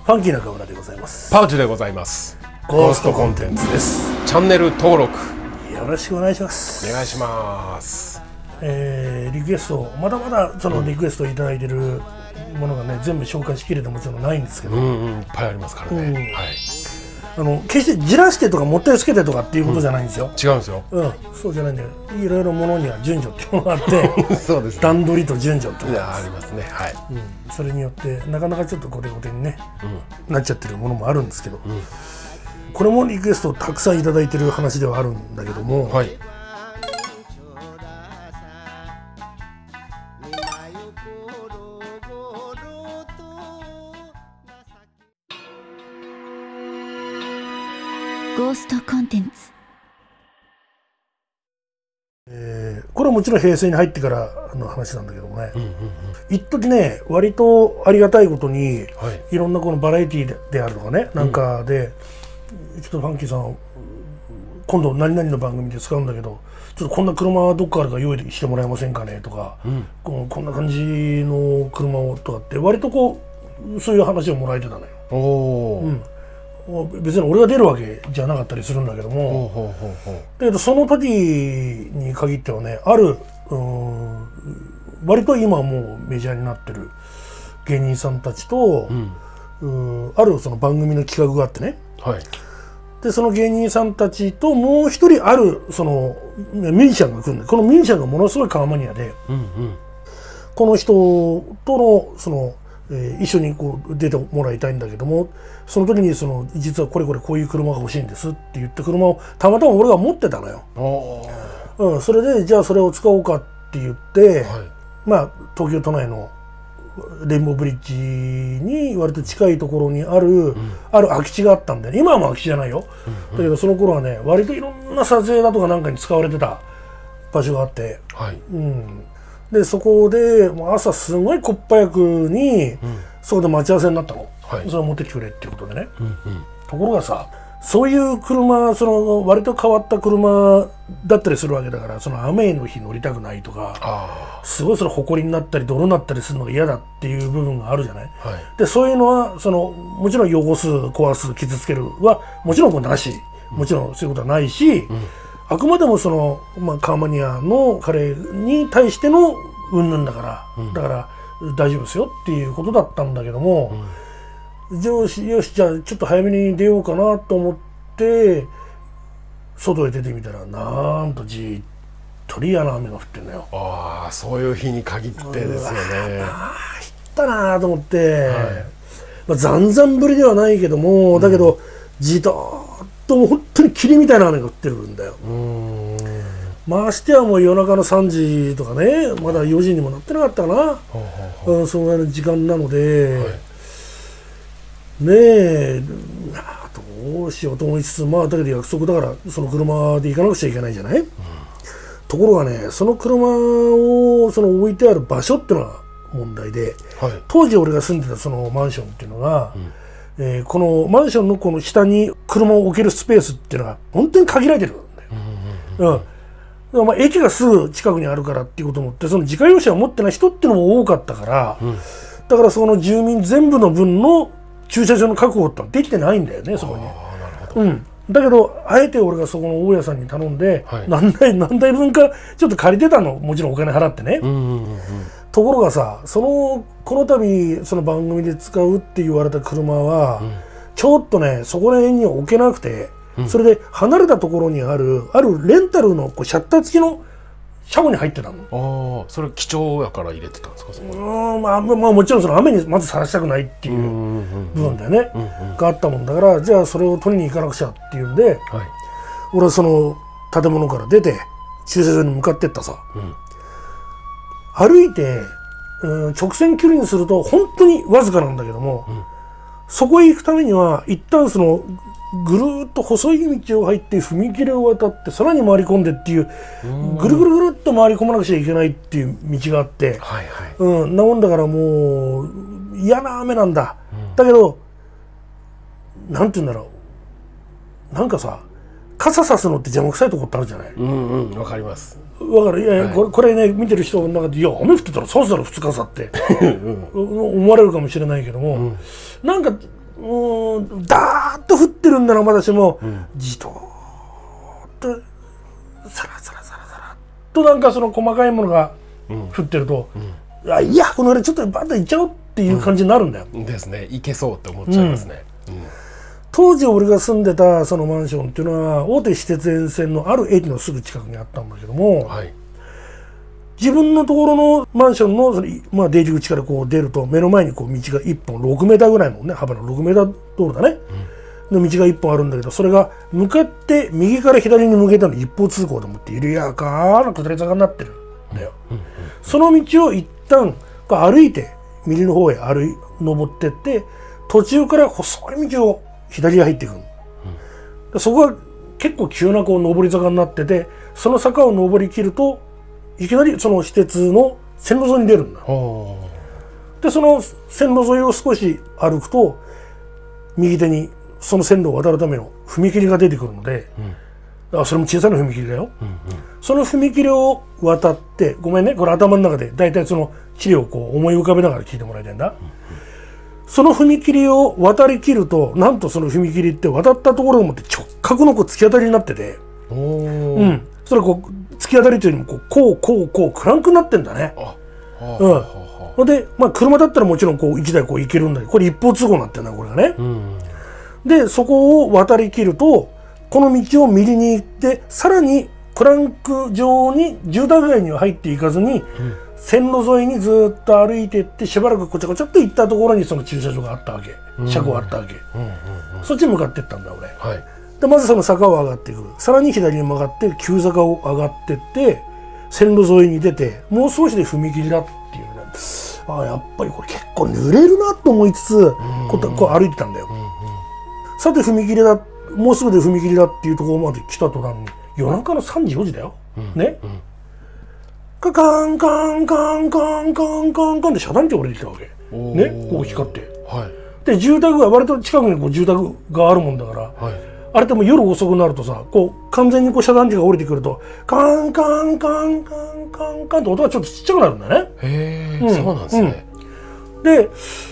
ファンキーな河村でございます。 パウチでございます。 ゴーストコンテンツです。 チャンネル登録よろしくお願いします。 お願いします。 リクエスト、まだまだそのリクエストいただいてるものがね、全部紹介しきれてもちろんないんですけど、 いっぱいありますからね。はい。 決してじらしてとかもったいつけてとかっていうことじゃないんですよ。 違うんですよ。 そうじゃないんだよ。いろいろものには順序っていうのがあってそうですね。 段取りと順序っていうのがありますね。はい。 それによってなかなかちょっとゴテゴテにね、なっちゃってるものもあるんですけど、これもリクエストたくさんいただいてる話ではあるんだけども、 はい。 ゴーストコンテンツ。 これはもちろん平成に入ってからの話なんだけどもね、一時ね割とありがたいことに、いろんなこのバラエティーであるとかね、なんかで、ちょっとファンキーさん今度何々の番組で使うんだけど、ちょっとこんな車どっかあるか用意してもらえませんかねとか、こんな感じの車をとかって割とこうそういう話をもらえてたのよ。別に俺が出るわけじゃなかったりするんだけども、だけどその時に限ってはね、ある割と今はもうメジャーになってる芸人さんたちと、あるその番組の企画があってね、でその芸人さんたちともう一人あるそのミュージシャンが来るんで、このミュージシャンがものすごいカーマニアで、この人とのその一緒にこう出てもらいたいんだけども、その時にその実はこういう車が欲しいんですって言って車をたまたま俺が持ってたのよ。それでじゃあそれを使おうかって言って、まあ東京都内のレインボーブリッジに割と近いところにある空き地があったんで、ね、今はもう空き地じゃないよ、だけどその頃はね割といろんな撮影だとかなんかに使われてた場所があって、でそこで朝すごいこっぱやくに、そこで待ち合わせになったの、それを持ってきてくれっていうことでね、ところがさ、そういう車、その割と変わった車だったりするわけだから、その雨の日乗りたくないとか、すごいその埃になったり泥になったりするのが嫌だっていう部分があるじゃない、でそういうのはそのもちろん汚す壊す傷つけるはもちろんこれなし、もちろんそういうことはないし、あくまでもその、カーマニアの彼に対しての云々だから、だから大丈夫ですよっていうことだったんだけども、よしじゃあちょっと早めに出ようかなと思って外へ出てみたら、なんとじっとり嫌な雨が降ってんだよ。 そういう日に限ってですよね。 降ったなと思って、ざんざん降りではないけども、だけどじとーっともう本当に霧みたいな雨が降ってるんだよ。ましてはもう夜中の3時とかね、まだ4時にもなってなかったかな、そのぐらいの時間なので、ねえどうしようと思いつつ、だけど約束だからその車で行かなくちゃいけないじゃない、ところがね、その車をその置いてある場所っていうのが問題で、当時俺が住んでたそのマンションっていうのが、このマンションのこの下に車を置けるスペースっていうのが本当に限られてるんだよ。駅がすぐ近くにあるからっていうことを思って、その自家用車を持ってない人っていうのも多かったから、だからその住民全部の分の駐車場の確保ってのはできてないんだよね、そこに。だけどあえて俺がそこの大家さんに頼んで、何台分かちょっと借りてたの、もちろんお金払ってね。ところがさ、この度その番組で使うって言われた車は、ちょっとねそこら辺には置けなくて、それで離れたところにあるレンタルのシャッター付きの車庫に入ってたの。 それ貴重やから入れてたんですか？ もちろんその雨にまずさらしたくないっていう部分だよね、があったもんだから、じゃあそれを取りに行かなくちゃっていうんで、俺はその建物から出て駐車場に向かってったさ、歩いて直線距離にすると本当にわずかなんだけども、そこへ行くためには一旦そのぐるーっと細い道を入って踏切を渡ってさらに回り込んでっていう、ぐるぐるぐるっと回り込まなくちゃいけないっていう道があって、なもんだからもう嫌な雨なんだ、だけどなんて言うんだろう、なんかさ傘さすのって邪魔くさいとこってあるじゃない。 わかります。 わかる。いや、これね見てる人の中で、いや雨降ってたらさすだろ普通傘って思われるかもしれないけども、なんかダーッと降ってるんならまだしも、じとーっとサラサラサラサラっとなんかその細かいものが降ってると、いやこのぐらいちょっとバッといっちゃおうっていう感じになるんだよ。 ですね。いけそうって思っちゃいますね。 当時俺が住んでたそのマンションっていうのは大手私鉄沿線のある駅のすぐ近くにあったんだけども、 はい、 自分のところのマンションのその、出入り口からこう出ると目の前にこう道が1本6メーターぐらいのね幅の6メーター道路だね、の道が1本あるんだけど、それが向かって右から左に向けたの一方通行でもって緩やかな下り坂になってるんだよ。その道を一旦歩いて右の方へ登ってって途中から細い道を左へ入っていく、そこが結構急なこう上り坂になってて、その坂を登り切るといきなりその私鉄の線路沿いに出るんだ。でその線路沿いを少し歩くと右手にその線路を渡るための踏切が出てくるので、それも小さな踏切だよ、その踏切を渡って、ごめんねこれ頭の中でだいたいその地理をこう思い浮かべながら聞いてもらいたいんだ、その踏切を渡り切ると、なんとその踏切って渡ったところでもって直角のこう突き当たりになってて、それこう突き当たりというよりもこうクランクになってんだね。で、車だったらもちろんこう1台こう行けるんだけど、これ一方通行になってんだこれがね。でそこを渡り切るとこの道を右に行って、さらにクランク上に住宅街には入っていかずに、線路沿いにずっと歩いていってしばらくこちゃこちゃっと行ったところにその駐車場があったわけ、車庫があったわけ、そっちに向かっていったんだ俺、でまずその坂を上がっていく、さらに左に曲がって急坂を上がっていって線路沿いに出て、もう少しで踏切だっていうね、やっぱりこれ結構濡れるなと思いつつこう歩いてたんだよ。さて踏切だ、もうすぐで踏切だっていうところまで来た途端に夜中の3時4時だよ、ね、カカンカンカンカンカンカンカンって遮断機降りてきたわけね、こう光って、で住宅が割と近くにこう住宅があるもんだから、あれでも夜遅くなるとさ、こう完全にこう遮断機が降りてくるとカンカンカンカンカンカンって音がちょっとちっちゃくなるんだね。 そうなんですね。 で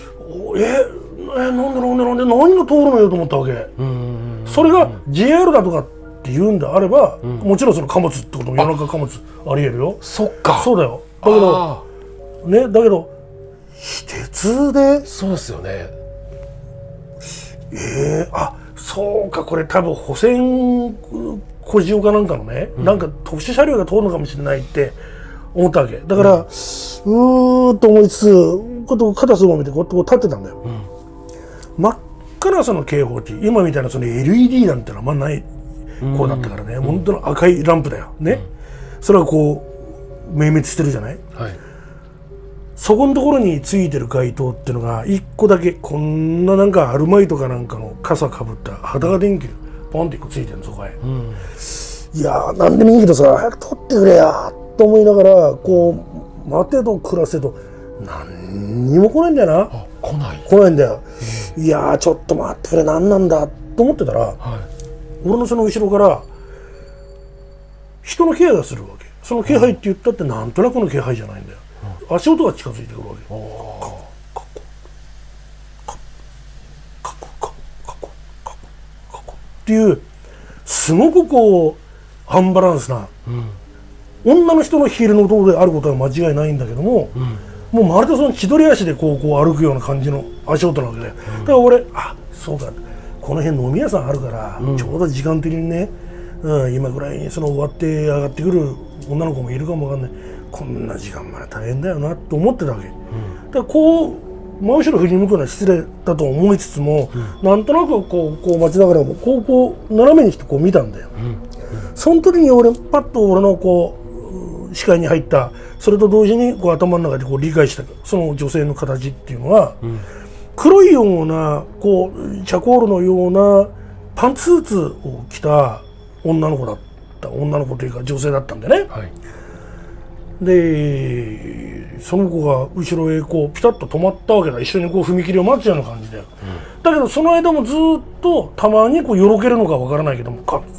なんで何が通るのよと思ったわけ。それが JR だとかって言うんであれば、もちろんその貨物ってことも夜中貨物ありえるよ。 そっか。 そうだよ。だけど私鉄でそうですよね。 そうか、これ多分補選小塩かなんかのね、なんか特殊車両が通るのかもしれないって思ったわけだから、と思いつつこう肩すぼめてこう立ってたんだよ。真っ赤なその警報機、今みたいなその LED なんてのはまあないこうだったからね、本当の赤いランプだよね、それはこう明滅してるじゃない、そこのところについてる街灯っていうのが1個だけ、こんななんかアルマイトかなんかの傘かぶった裸電球ポンって1個ついてるのそこへ、いやーなんでもいいけどさ早く撮ってくれやと思いながらこう待てと暮らせと何にも来ないんだよな。来ないんだよ。いやーちょっと待ってくれ、何なんだと思ってたら、俺のその後ろから人の気配がするわけ。その気配って言ったってなんとなくの気配じゃないんだよ、足音が近づいてくるわけ。カコっていうすごくこうアンバランスな、女の人のヒールの音であることは間違いないんだけども、もうまるでその千鳥足でこう歩くような感じの足音なわけで、だから俺そうか、この辺飲み屋さんあるから、ちょうど時間的にね、今ぐらいにその終わって上がってくる女の子もいるかもわかんない、こんな時間まで大変だよなと思ってたわけ、だからこう真後ろ振り向くのは失礼だと思いつつも、なんとなくこう待ちながらもこう斜めにしてこう見たんだよ、その時に俺パッと俺のこう視界に入った、それと同時にこう頭の中でこう理解したその女性の形っていうのは、黒いようなこうチャコールのようなパンツスーツを着た女の子というか女性だったんでね、でその子が後ろへこうピタッと止まったわけだ。一緒にこう踏切を待つような感じで、だけどその間もずっとたまにこうよろけるのかわからないけどもカッ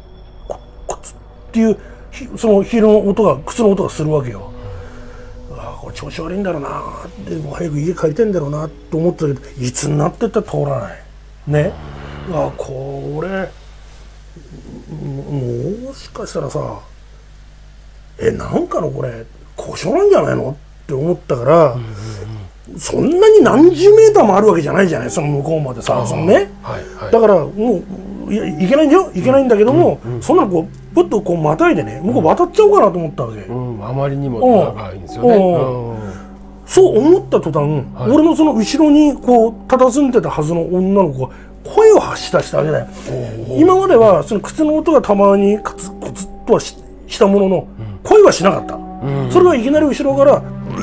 っていうそのヒールの音が靴の音がするわけよ。 これ調子悪いんだろうなってもう早く家帰りたいんだろうなと思ってたけどいつになってったら通らないね。これもしかしたらさなんかのこれ故障なんじゃないのって思ったから、そんなに何十メーターもあるわけじゃないじゃないその向こうまでさそのね、だからもういけないんだよいけないんだけども、そんなのこうぶっとこうまたいでね向こう渡っちゃおうかなと思ったわけ、 あまりにも長いんですよね。 そう思った途端、俺のその後ろにこう佇んでたはずの女の子が声を発し出したわけだよ。今まではその靴の音がたまにコツコツとはしたものの、声はしなかった、それがいきなり後ろから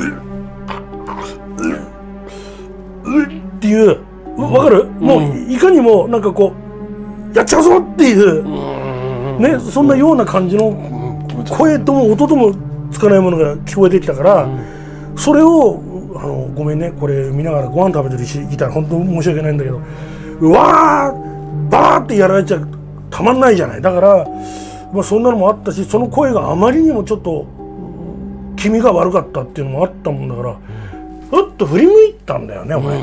っていうわかる、もういかにもなんかこうやっちゃうぞっていうね、そんなような感じの声とも音ともつかないものが聞こえてきたから、それをごめんねこれ見ながらご飯食べてるしいたら本当申し訳ないんだけど、うわーバーってやられちゃたまんないじゃない。だから、そんなのもあったし、その声があまりにもちょっと気味が悪かったっていうのもあったもんだから、ふっと振り向いたんだよねお前。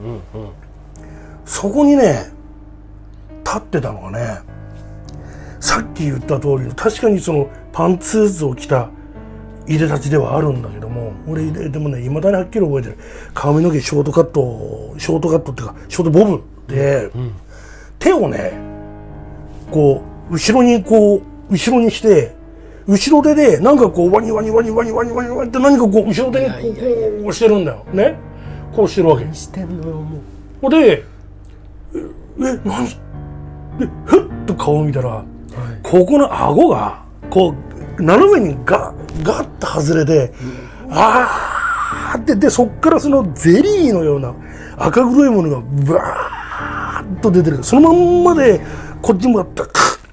そこにね立ってたのがね、さっき言った通り確かにそのパンツーツを着たいでたちではあるんだけども、俺でもねいまだにはっきり覚えてる。髪の毛ショートカットっていうかショートボブで、手をねこう後ろにして、後ろ手でなんかこうワニワニワニワニワニワニワニって何かこう後ろ手にこうしてるんだよね。こうしてるわけ。 何してんのよもう。で何でふっと顔を見たら、ここの顎がこう斜めにガッと外れて、でそっからそのゼリーのような赤黒いものがバーッと出てる。そのまんまでこっち向かって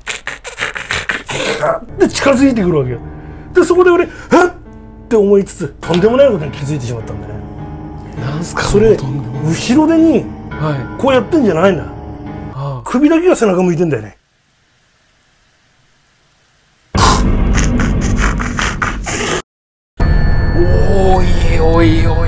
で近づいてくるわけよ。でそこで俺はっって思いつつとんでもないことに気づいてしまったんだね。 なんすかそれ後ろ手にこうやってんじゃないんだ、首だけが背中向いてんだよね。 おいおいおいおいおい、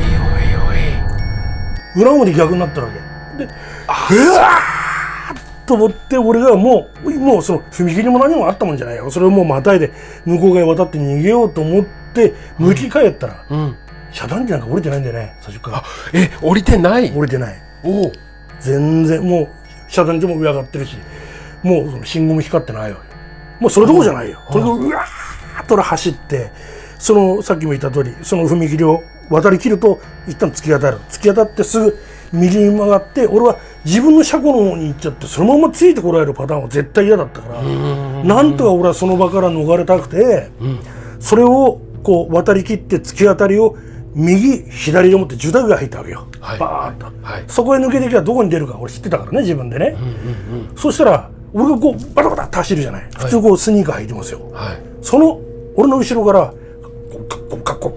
裏表逆になったわけで、うわーと思って俺がもうその踏切も何もあったもんじゃないよ。それをもうまたいで向こう側へ渡って逃げようと思って向き返ったら、遮断機なんか降りてないんだよね最初から。 降りてない？ 降りてない。全然もう遮断機も上上がってるし、もうその信号も光ってないわけ。もうそれどころじゃないよ。とにかくうわーっと走って、そのさっきも言った通りその踏切を渡り切ると一旦突き当たってすぐ右に曲がって、俺は自分の車庫の方に行っちゃってそのままついてこられるパターンは絶対嫌だったから、なんとか俺はその場から逃れたくて、それをこう渡り切って突き当たりを右左でもって住宅街入ったわけよ、バーッと、そこへ抜けてきたらどこに出るか俺知ってたからね自分でね、そしたら俺がこうバタバタって走るじゃない、普通こうスニーカー履いてますよ、その俺の後ろからカッコ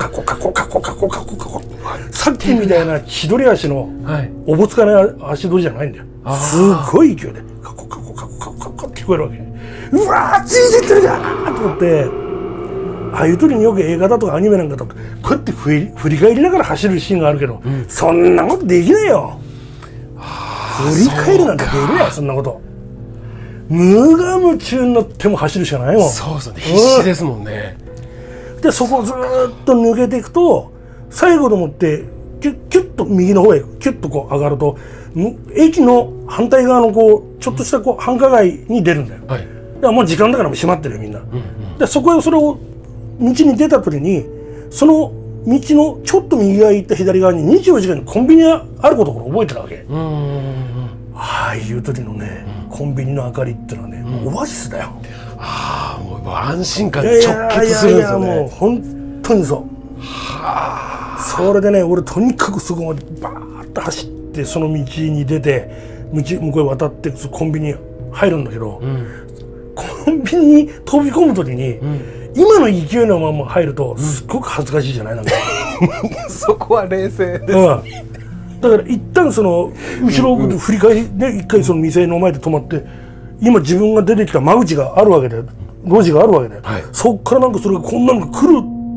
さっきみたいな千鳥足のおぼつかない足取りじゃないんだよ。すごい勢いでカッコって聞こえるわけ。うわーついてってるじゃんと思って、ああいう時によく映画だとかアニメなんかだとこうやって振り返りながら走るシーンがあるけど、そんなことできないよ。振り返るなんてできないそんなこと。無我夢中になっても走るしかないもん。 そうそう、必死ですもんね。 でそこをずーっと抜けていくと最後でもってキュッと右の方へキュッとこう上がると駅の反対側のこうちょっとしたこう繁華街に出るんだよ、だからもう時間だからもう閉まってるよみんな、でそこへそれを道に出た時にその道のちょっと右側行った左側に24時間にコンビニがあることを覚えてるわけ。ああいう時のね、コンビニの明かりっていうのはね、もうオアシスだよ。 もう安心感直結するんですよね。 もう本当にそう。それでね、俺とにかくそこまでバーッと走ってその道に出て向こうへ渡ってコンビニ入るんだけど、コンビニに飛び込む時に、今の勢いのまま入るとすっごく恥ずかしいじゃないなんかそこは冷静です、 だから一旦その後ろを振り返りで一回その店の前で止まって、今自分が出てきた間口があるわけで路地があるわけで、そっからなんかそれがこんなのが来る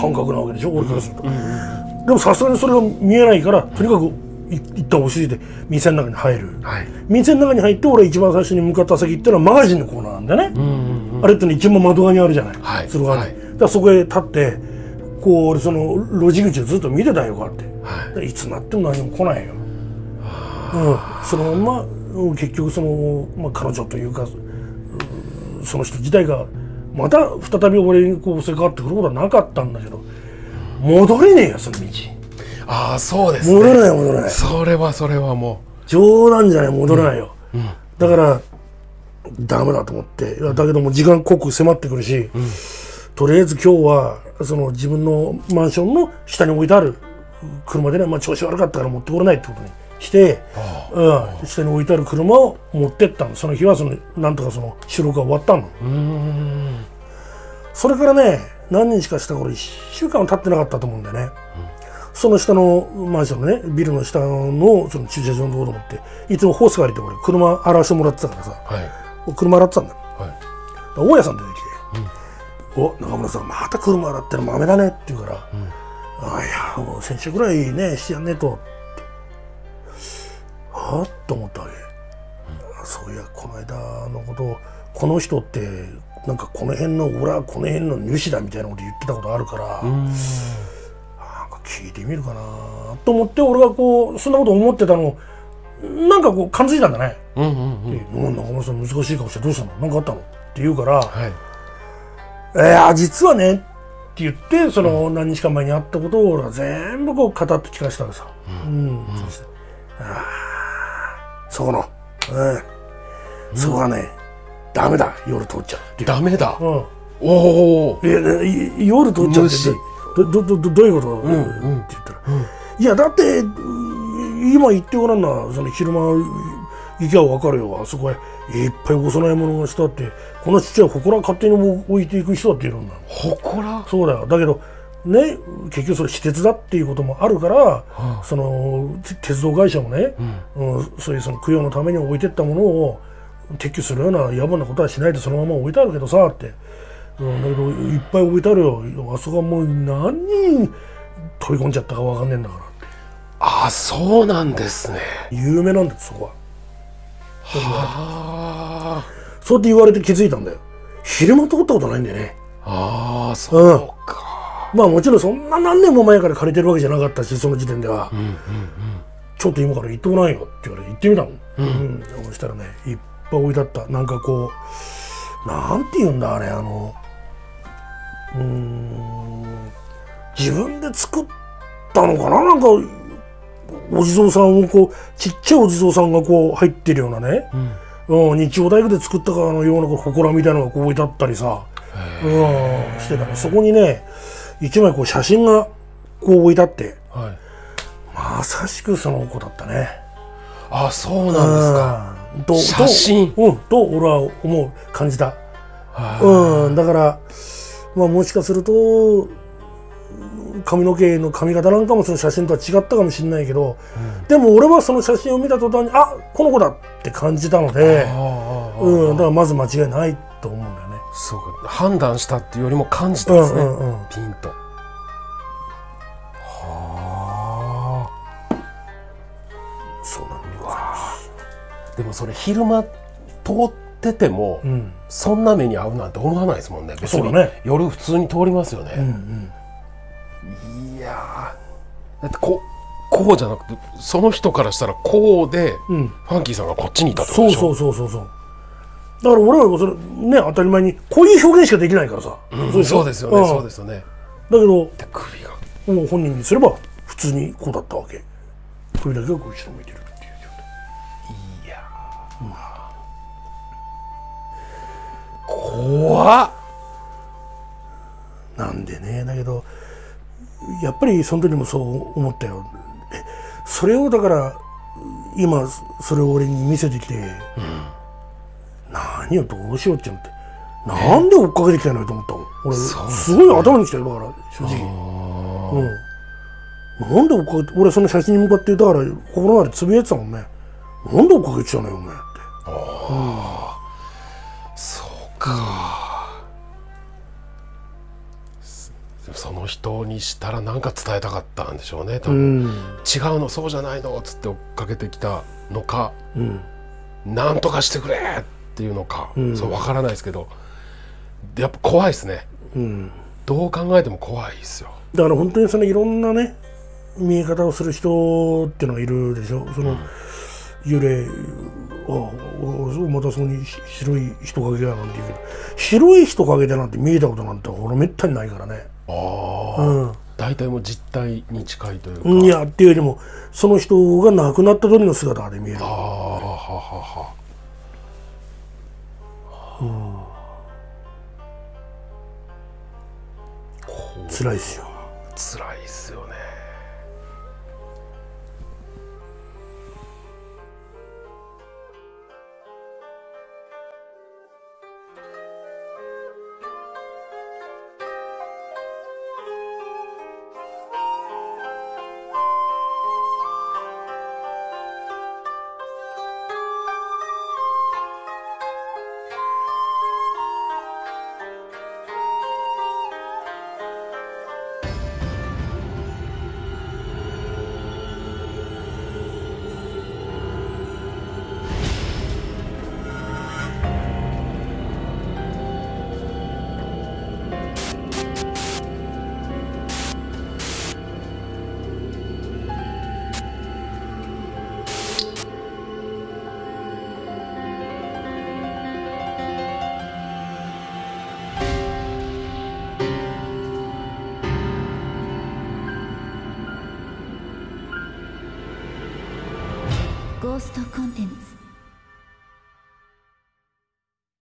感覚なわけでしょ、俺からすると。でもさすがにそれが見えないから、とにかく一旦落ち着いて店の中に入る、店の中に入って、俺一番最初に向かった先っていうのはマガジンのコーナーなんだよね。あれっての一番窓側にあるじゃない、鶴側に。だからそこへ立ってこう俺その路地口をずっと見てたよ、こうやって。いつなっても何も来ないよ。そのまま結局その、彼女というかその人自体がまた再び俺にこう襲いかかってくることはなかったんだけど、戻れねえよその道。 ああ、そうですね。 戻れない戻れない。 それはもう冗談じゃない、戻れないよ。だからダメだと思って、だけども時間刻々迫ってくるし、とりあえず今日はその自分のマンションの下に置いてある車でね、調子悪かったから持ってこれないってことにして、下に置いてある車を持ってったの。その日はなんとかその収録が終わったの。それからね、何日かした頃、1週間は経ってなかったと思うんだよね。その下のマンションのね、ビルの下のその駐車場のところ持って、いつもホース借りて俺車洗わしてもらってたからさ、車洗ってたんだよ。大家さん出てきて、お、中村さんまた車洗ってるの豆だねって言うから、いやもう先週ぐらいねしてやんねえとって、はっと思ったわけ。そういやこの間のことこの人ってなんかこの辺の俺はこの辺の主だみたいなこと言ってたことあるから、なんか聞いてみるかなと思って、俺がこうそんなこと思ってたのなんかこう感づいたんだね。中村さん難しい顔してどうしたの、なんかあったのって言うから、実はねって言って、その何日間前にあったことを俺は全部こう語って聞かせたらさ、そしてそこの、そこはねダメだ、夜通っちゃうっていう。 ダメだ。おお。 夜通っちゃうってどういうこと、って言ったら、いやだって今言ってごらんな、その昼間行きゃ分かるよ、あそこへいっぱいお供え物がしたって、この父は祠勝手に置いていく人だっているんだ。 祠？ そうだよ。だけどね、結局それ私鉄だっていうこともあるから、その鉄道会社もね、そういうその供養のために置いてったものを撤去するような野蛮なことはしないでそのまま置いてあるけどさって、だけどいっぱい置いてあるよ、あそこはもう何人飛び込んじゃったか分かんねえんだからって。 ああ、そうなんですね。 有名なんだよそこは。そうって言われて気づいたんだよ。昼間通ったことないんだよね。 そうか。 もちろんそんな何年も前から借りてるわけじゃなかったし、その時点では、ちょっと今から行ってこないよって言われて行ってみたの。そしたらね、いっぱい置いてあった。なんかこうなんて言うんだあれ、自分で作ったのかな、なんかお地蔵さんをこうちっちゃいお地蔵さんがこう入ってるようなね、日曜大工で作ったかのような祠みたいなのがこう置いてあったりさ、してたね。そこにね一枚こう写真がこう置いてあって、まさしくその子だったね。 あ、そうなんですか。写真と俺は思う、感じた。だからもしかすると髪の毛の髪型なんかもその写真とは違ったかもしれないけど、でも俺はその写真を見た途端にこの子だって感じたので、だからまず間違いないと思うんだよね。 そうか、判断したっていうよりも感じたんですね、ピンと。 そうなんだ。 でもそれ昼間通ってても、そんな目に遭うなんて思わないですもんね。別に夜普通に通りますよね。いやだってこうじゃなくて、その人からしたらこうで、ファンキーさんがこっちにいたってことでしょ。そうだから俺はそれね、当たり前にこういう表現しかできないからさ。 そうですよね、そうですよね。 だけど首がもう本人にすれば普通にこうだったわけ。首だけがこう後ろ向いてるっていう状態。 いや怖っ。 なんでね、だけどやっぱりその時もそう思ったよ。それをだから今それを俺に見せてきて、何よどうしようって言って、なんで追っかけてきたのよと思ったもん俺。すごい頭にきたよ、だから正直。なんで追っかけて、俺その写真に向かってだから心の中でつぶやいてたもんね。なんで追っかけてきたのよお前って。 そうか。 その人にしたら何か伝えたかったんでしょうね多分、違うのそうじゃないのっつって追っかけてきたのか、なんとかしてくれっていうのか、そう分からないですけど、やっぱ怖いですね、どう考えても怖いですよ。 だから本当にそのいろんなね見え方をする人っていうのがいるでしょ。その、幽霊またそこに白い人影がなんて言うけど、白い人影だなんて見えたことなんてほらめったにないからね。 大体もう実体に近いというか、 いやっていうよりもその人が亡くなった時の姿で見える。辛いっすよ。 辛いっすよね。 ゴーストコンテンツ